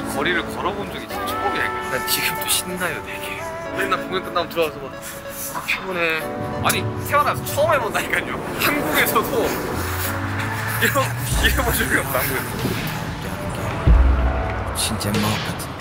거리를 걸어본 적이 진짜 처음이야. 난 지금도 신나요 되게. 맨날 공연 끝나면 들어와서 막 피곤해. 아니 태어나서 처음 해본다니까요. 한국에서도 이런 본 적이 없어. 한국에서. 진짜 마음 같은